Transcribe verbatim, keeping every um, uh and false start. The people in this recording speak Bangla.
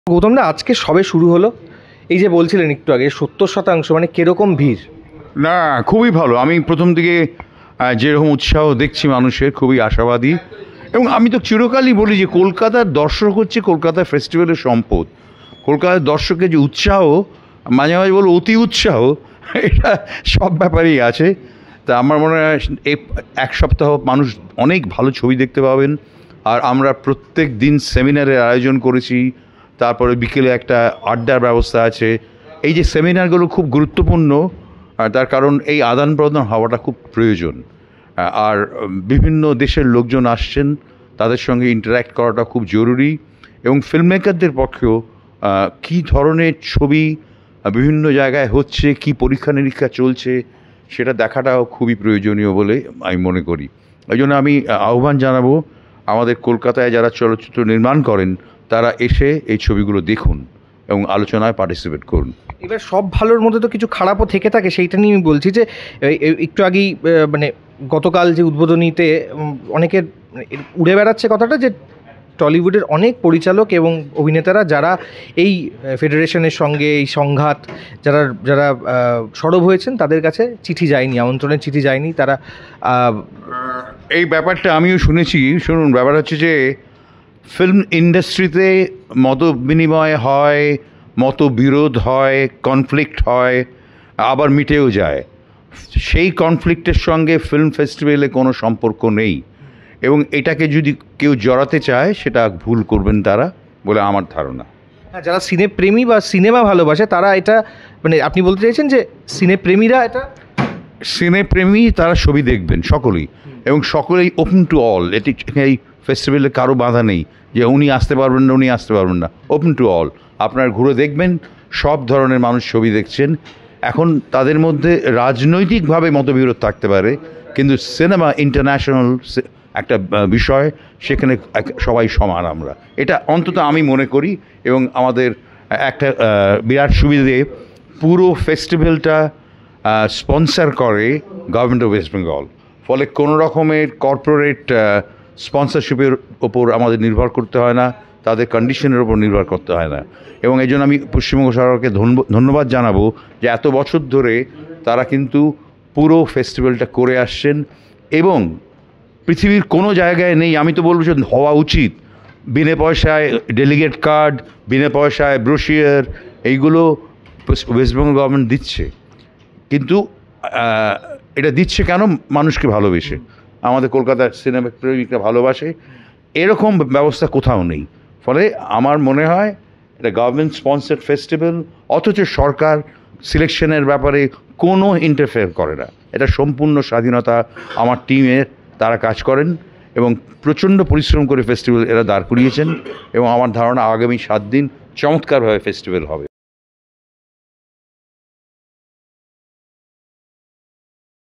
গৌতম দা, আজকে সবে শুরু হলো, এই যে বলছিলেন একটু আগে সত্তর শতাংশ, মানে কিরকম ভিড়? না, খুবই ভালো। আমি প্রথম দিকে আহ, যেরকম উৎসাহ দেখছি মানুষের, খুবই আশাবাদী। এবং আমি তো চিরকালই বলি যে কলকাতার দর্শক হচ্ছে কলকাতা ফেস্টিভ্যালের সম্পদ। কলকাতার দর্শকের যে উৎসাহ, মাঝে মাঝে বলো অতি উৎসাহ, এটা সব ব্যাপারেই আছে। তা আমার মনে হয় এই এক সপ্তাহ মানুষ অনেক ভালো ছবি দেখতে পাবেন। আর আমরা প্রত্যেক দিন সেমিনারের আয়োজন করেছি, তারপরে বিকেলে একটা আড্ডার ব্যবস্থা আছে। এই যে সেমিনারগুলো খুব গুরুত্বপূর্ণ, আর তার কারণ এই আদান প্রদান হওয়াটা খুব প্রয়োজন। আর বিভিন্ন দেশের লোকজন আসছেন, তাদের সঙ্গে ইন্টারঅ্যাক্ট করাটা খুব জরুরি। এবং ফিল্ম মেকারদের পক্ষেও কী ধরনের ছবি বিভিন্ন জায়গায় হচ্ছে, কি পরীক্ষা নিরীক্ষা চলছে, সেটা দেখাটাও খুবই প্রয়োজনীয় বলে আমি মনে করি। এই জন্য আমি আহ্বান জানাবো আমাদের কলকাতায় যারা চলচ্চিত্র নির্মাণ করেন, তারা এসে এই ছবিগুলো দেখুন এবং আলোচনায় পার্টিসিপেট করুন। এবার সব ভালোর মধ্যে তো কিছু খারাপও থেকে থাকে, সেইটা নিয়ে আমি বলছি যে একটু আগেই মানে গতকাল যে উদ্বোধনীতে অনেকের উড়ে বেড়াচ্ছে কথাটা যে টলিউডের অনেক পরিচালক এবং অভিনেতারা যারা এই ফেডারেশনের সঙ্গে এই সংঘাত যারা যারা সরব হয়েছেন, তাদের কাছে চিঠি যায়নি, আমন্ত্রণের চিঠি যায়নি। তারা এই ব্যাপারটা আমিও শুনেছি। শুনুন, ব্যাপার হচ্ছে যে ফিল্ম ইন্ডাস্ট্রিতে মত বিনিময় হয়, মতবিরোধ হয়, কনফ্লিক্ট হয়, আবার মিটেও যায়। সেই কনফ্লিক্টের সঙ্গে ফিল্ম ফেস্টিভ্যালে কোনো সম্পর্ক নেই। এবং এটাকে যদি কেউ জড়াতে চায়, সেটা ভুল করবেন তারা বলে আমার ধারণা। হ্যাঁ, যারা সিনেপ্রেমী বা সিনেমা ভালোবাসে তারা এটা, মানে আপনি বলতে চাইছেন যে সিনেপ্রেমীরা এটা সিনেপ্রেমী তারা ছবি দেখবেন সকলেই, এবং সকলেই ওপেন টু অল। এটি এই ফেস্টিভ্যালে কারো বাধা নেই যে উনি আসতে পারবেন না, উনি আসতে পারবেন না। ওপেন টু অল, আপনার ঘুরে দেখবেন সব ধরনের মানুষ ছবি দেখছেন। এখন তাদের মধ্যে রাজনৈতিকভাবে মতবিরোধ থাকতে পারে, কিন্তু সিনেমা ইন্টারন্যাশনাল একটা বিষয়, সেখানে সবাই সমান আমরা, এটা অন্তত আমি মনে করি। এবং আমাদের একটা বিরাট সুবিধে, পুরো ফেস্টিভ্যালটা স্পন্সর করে গভর্নমেন্ট অফ ওয়েস্ট বেঙ্গল। ফলে কোনো রকমের কর্পোরেট স্পন্সরশিপের ওপর আমাদের নির্ভর করতে হয় না, তাদের কন্ডিশনের ওপর নির্ভর করতে হয় না। এবং এই জন্য আমি পশ্চিমবঙ্গ সরকারকে ধন্যবাদ জানাবো যে এত বছর ধরে তারা কিন্তু পুরো ফেস্টিভ্যালটা করে আসছেন। এবং পৃথিবীর কোনো জায়গায় নেই, আমি তো বলবো যে হওয়া উচিত, বিনা পয়সায় ডেলিগেট কার্ড, বিনা পয়সায় ব্রোশিয়ার, এইগুলো ওয়েস্টবেঙ্গল গভর্নমেন্ট দিচ্ছে। কিন্তু এটা দিচ্ছে কেন? মানুষকে ভালোবেসে। আমাদের কলকাতার সিনেমা প্রেমিকরা ভালোবাসে, এরকম ব্যবস্থা কোথাও নেই। ফলে আমার মনে হয় এটা গভর্নমেন্ট স্পন্সার্ড ফেস্টিভ্যাল, অথচ সরকার সিলেকশনের ব্যাপারে কোনো ইন্টারফেয়ার করে না। এটা সম্পূর্ণ স্বাধীনতা আমার টিমের, তারা কাজ করেন এবং প্রচণ্ড পরিশ্রম করে ফেস্টিভ্যাল এরা দাঁড় করিয়েছেন। এবং আমার ধারণা আগামী সাত দিন চমৎকারভাবে ফেস্টিভ্যাল হবে।